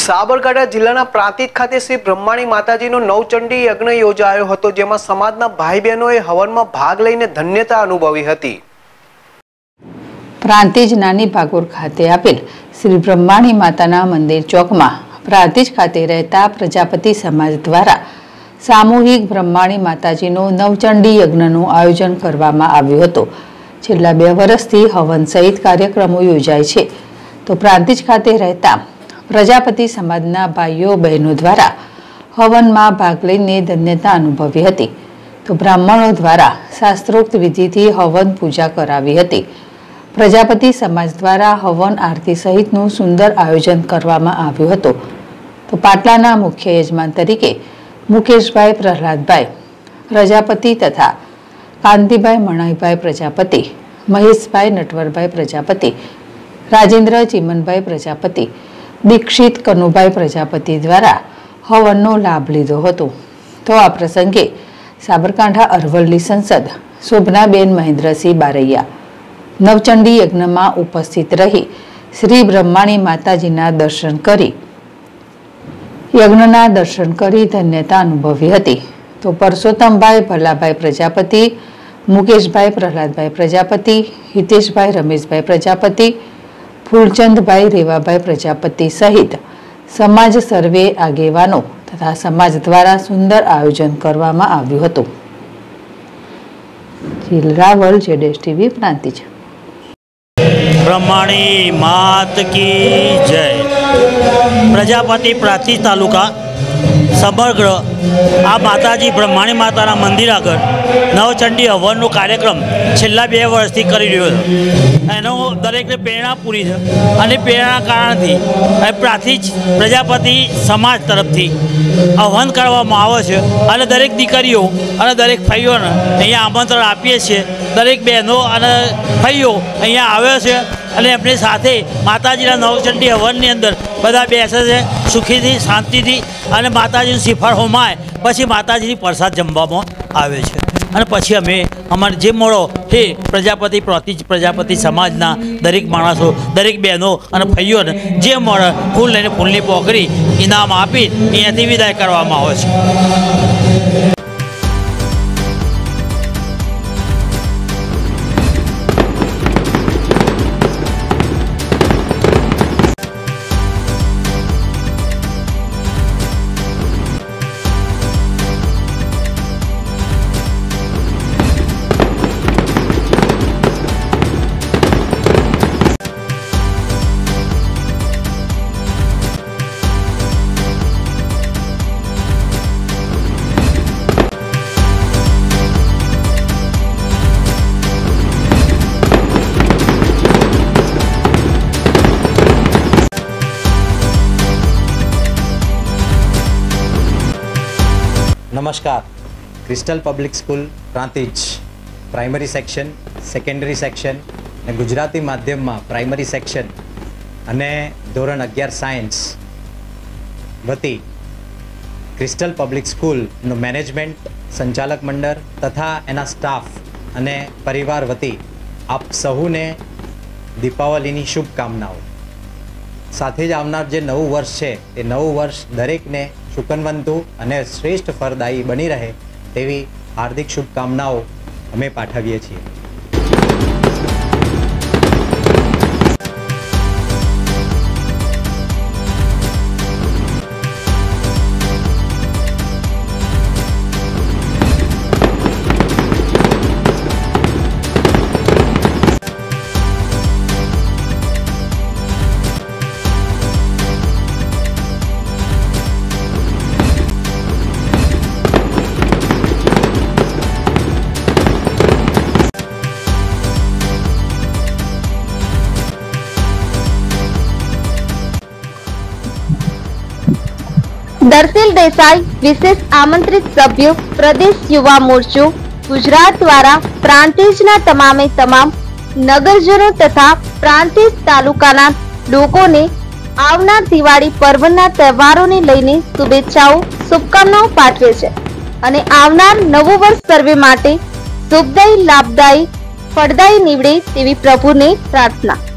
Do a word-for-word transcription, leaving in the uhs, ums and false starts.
સાબરકાંઠા જિલ્લાના પ્રાંતિજ ખાતે શ્રી બ્રહ્માણી માતાજીનો નવચંડી યજ્ઞ યોજાયો હતો, જેમાં સમાજના ભાઈ બહેનોએ હવનમાં ભાગ લઈને ધન્યતા અનુભવી હતી। પ્રાંતિજ નાની ભાગોર ખાતે આપેલ શ્રી બ્રહ્માણી માતાના મંદિર ચોકમાં પ્રાંતિજ ખાતે રહેતા પ્રજાપતિ સમાજ દ્વારા સામૂહિક બ્રહ્માણી માતાજીનો નવચંડી યજ્ઞનું આયોજન કરવામાં આવ્યું હતું। છેલ્લા બે વર્ષથી હવન સહિત કાર્યક્રમો યોજાય છે, તો પ્રાંતિજ ખાતે રહેતા પ્રજાપતિ સમાજના ભાઈઓ બહેનો દ્વારા હવનમાં ભાગ લઈને ધન્યતા અનુભવી હતી, તો બ્રાહ્મણો દ્વારા શાસ્ત્રોક્ત વિધિથી હવન પૂજા કરાવી હતી। પ્રજાપતિ સમાજ દ્વારા હવન આરતી સહિતનું સુંદર આયોજન કરવામાં આવ્યું હતું। તો પાટલાના મુખ્ય યજમાન તરીકે મુકેશભાઈ પ્રહલાદભાઈ પ્રજાપતિ તથા કાંતિભાઈ મણાઈભાઈ પ્રજાપતિ, મહેશભાઈ નટવરભાઈ પ્રજાપતિ, રાજેન્દ્ર ચિમનભાઈ પ્રજાપતિ, દીક્ષિત કનુભાઈ પ્રજાપતિ દ્વારા હવનનો લાભ લીધો હતો। તો આ પ્રસંગે સાબરકાંઠા અરવલ્લી સંસદ શોભનાબેન મહેન્દ્રસિંહ બારૈયા નવચંડી યજ્ઞમાં ઉપસ્થિત રહી શ્રી બ્રહ્માણી માતાજીના દર્શન કરી યજ્ઞના દર્શન કરી ધન્યતા અનુભવી હતી। તો પરસોત્તમભાઈ ભલાભાઈ પ્રજાપતિ, મુકેશભાઈ પ્રહલાદભાઈ પ્રજાપતિ, હિતેશભાઈ રમેશભાઈ પ્રજાપતિ, ફૂલચંદભાઈ રેવાભાઈ પ્રજાપતિ સહિત સમાજ સર્વે આગેવાનો તથા સમાજ દ્વારા સુંદર આયોજન કરવામાં આવ્યું હતું। જીલ રાવલ, જેડેશ ટીવી, પ્રાંતિજ। બ્રહ્માણી માત કી જય। પ્રજાપતિ પ્રાંતિજ તાલુકા સમગ્ર આ માતાજી બ્રહ્માણી માતાના મંદિર આગળ નવચંડી હવનનો કાર્યક્રમ છેલ્લા બે વર્ષથી કરી રહ્યો છે। એનો દરેકને પ્રેરણા પૂરી છે અને પ્રેરણા કારણથી પ્રાંતિજ પ્રજાપતિ સમાજ તરફથી હવન કરવામાં આવે છે અને દરેક દીકરીઓ અને દરેક ભાઈઓને અહીંયા આમંત્રણ આપીએ છીએ। દરેક બહેનો અને ભાઈઓ અહીંયા આવે છે અને એમની સાથે માતાજીના નવચંડી હવનની અંદર બધા બેસે છે સુખીથી, શાંતિથી, અને માતાજીનું શ્રીફળ હોમાય પછી માતાજીની પ્રસાદ જમવામાં આવે છે। અને પછી અમે અમારે જે મળો તે પ્રજાપતિ પ્રાંતિજ પ્રજાપતિ સમાજના દરેક માણસો, દરેક બહેનો અને ભાઈઓને જે મળે ફૂલ લઈને ફૂલની પોકરી ઇનામ આપી અહીંયાથી વિદાય કરવામાં આવે છે। નમસ્કાર। Crystal public school Prantij primary section, secondary section અને ગુજરાતી માધ્યમમાં પ્રાઇમરી સેક્શન અને ધોરણ અગિયાર સાયન્સ વતી ક્રિસ્ટલ પબ્લિક સ્કૂલનું મેનેજમેન્ટ, સંચાલક મંડળ તથા એના સ્ટાફ અને પરિવાર વતી આપ સહુને દીપાવલીની શુભકામનાઓ। સાથે જ આવનાર જે નવું વર્ષ છે એ નવું વર્ષ દરેકને સુકનવંતુ અને શ્રેષ્ઠ ફળદાયી બની રહે તેવી હાર્દિક શુભકામનાઓ અમે પાઠવીએ છીએ। दरसिल देसाई विशेष आमंत्रित सभ्य प्रदेश युवा मोर्चो गुजरात द्वारा प्रांतिजना तमामे तमाम नगरजनों तथा प्रांतिज तालुकाना लोगोने आवनार दिवाળી पर्वना तहेवारोने लईने शुभेच्छाओ शुभकामनाओ पाठवे छे અને આવનાર નવું વર્ષ સર્વે માટે શુભદાયી, લાભદાયી, ફળદાયી નીવડે તેવી પ્રભુને પ્રાર્થના।